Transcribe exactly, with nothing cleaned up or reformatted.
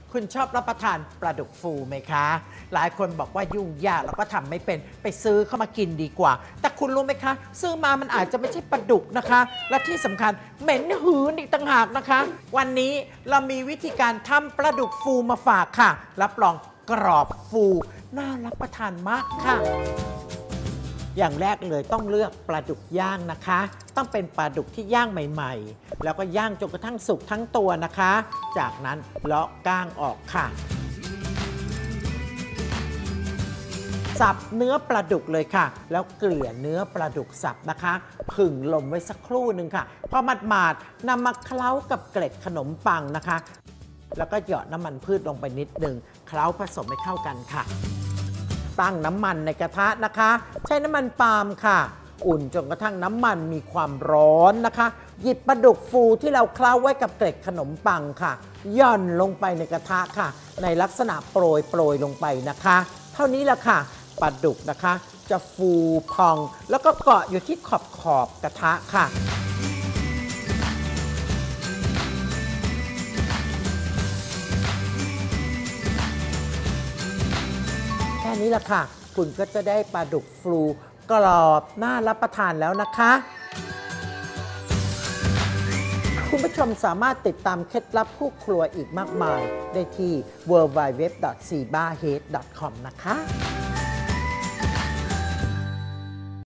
คุณชอบรับประทานปลาดุกฟูไหมคะหลายคนบอกว่ายุ่งยากแล้วก็ทำไม่เป็นไปซื้อเข้ามากินดีกว่าแต่คุณรู้ไหมคะซื้อมามันอาจจะไม่ใช่ปลาดุกนะคะและที่สำคัญเหม็นหืนอีกต่างหากนะคะวันนี้เรามีวิธีการทำปลาดุกฟูมาฝากค่ะรับรองกรอบฟูน่ารับประทานมากค่ะอย่างแรกเลยต้องเลือกปลาดุกย่างนะคะต้องเป็นปลาดุกที่ย่างใหม่ๆแล้วก็ย่างจนกระทั่งสุกทั้งตัวนะคะจากนั้นเลาะก้างออกค่ะสับเนื้อปลาดุกเลยค่ะแล้วเกลี่ยเนื้อปลาดุกสับนะคะผึ่งลมไว้สักครู่หนึ่งค่ะพอหมาดๆนำมาเคล้ากับเกล็ดขนมปังนะคะแล้วก็เหยาะน้ำมันพืชลงไปนิดหนึ่งเคล้าผสมให้เข้ากันค่ะตั้งน้ำมันในกระทะนะคะใช้น้ำมันปาล์มค่ะอุ่นจนกระทั่งน้ำมันมีความร้อนนะคะหยิบปลาดุกฟูที่เราเคล้าไว้กับเกล็ดขนมปังค่ะย่อนลงไปในกระทะค่ะในลักษณะโปรยโปรยลงไปนะคะเท่านี้แหละค่ะปลาดุกนะคะจะฟูพองแล้วก็เกาะอยู่ที่ขอบขอบกระทะค่ะแค่นี้แหละค่ะคุณก็จะได้ปลาดุกฟูกรอบน่ารับประทานแล้วนะคะคุณผู้ชมสามารถติดตามเคล็ดลับคู่ครัวอีกมากมายได้ที่ ดับเบิลยู ดับเบิลยู ดับเบิลยู ดอท ซี บา เฮด ดอท คอม นะคะ